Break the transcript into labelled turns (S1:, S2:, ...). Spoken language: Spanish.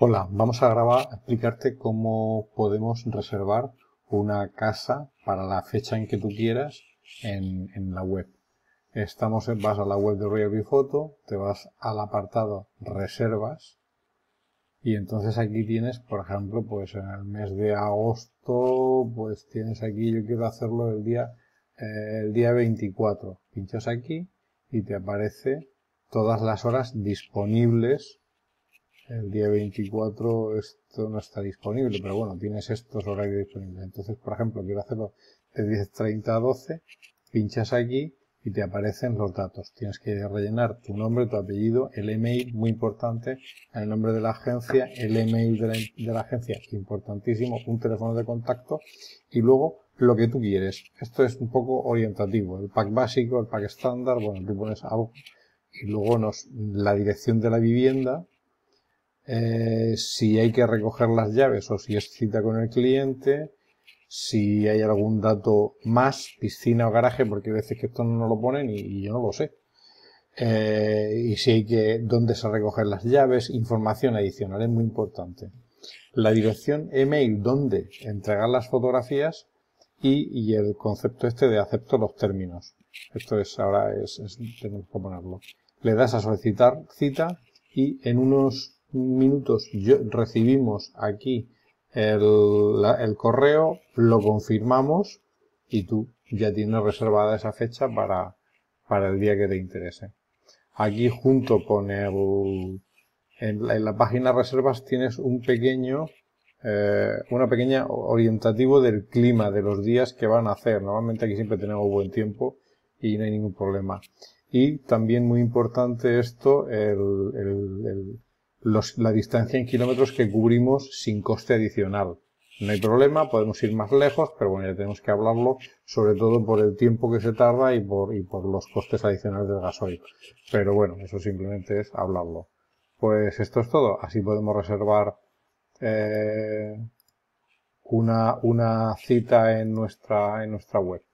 S1: Hola, vamos a explicarte cómo podemos reservar una casa para la fecha en que tú quieras en la web. Vas a la web de Royal Photo, te vas al apartado Reservas y entonces aquí tienes, por ejemplo, pues en el mes de agosto, pues tienes aquí, yo quiero hacerlo el día 24. Pinchas aquí y te aparece todas las horas disponibles. El día 24 esto no está disponible, pero bueno, tienes estos horarios disponibles. Entonces, por ejemplo, quiero hacerlo de 10:30 a 12, pinchas aquí y te aparecen los datos. Tienes que rellenar tu nombre, tu apellido, el email, muy importante, el nombre de la agencia, el email de la agencia, importantísimo, un teléfono de contacto y luego lo que tú quieres. Esto es un poco orientativo. El pack básico, el pack estándar, bueno, tú pones algo y luego la dirección de la vivienda. Si hay que recoger las llaves o si es cita con el cliente, si hay algún dato más, piscina o garaje, porque hay veces que esto no nos lo ponen y yo no lo sé. Y si hay dónde se recogen las llaves, información adicional, es muy importante. La dirección email donde entregar las fotografías y el concepto este de acepto los términos. Esto tenemos que ponerlo. Le das a solicitar cita y en unos minutos recibimos aquí el correo, lo confirmamos y tú ya tienes reservada esa fecha para el día que te interese. Aquí junto con en la página reservas tienes una pequeña orientativo del clima de los días que van a hacer. Normalmente aquí siempre tenemos buen tiempo y no hay ningún problema. Y también muy importante esto, la distancia en kilómetros que cubrimos sin coste adicional. No hay problema, podemos ir más lejos, pero bueno, ya tenemos que hablarlo, sobre todo por el tiempo que se tarda y por los costes adicionales del gasoil. Pero bueno, eso simplemente es hablarlo. Pues esto es todo. Así podemos reservar una cita en nuestra web.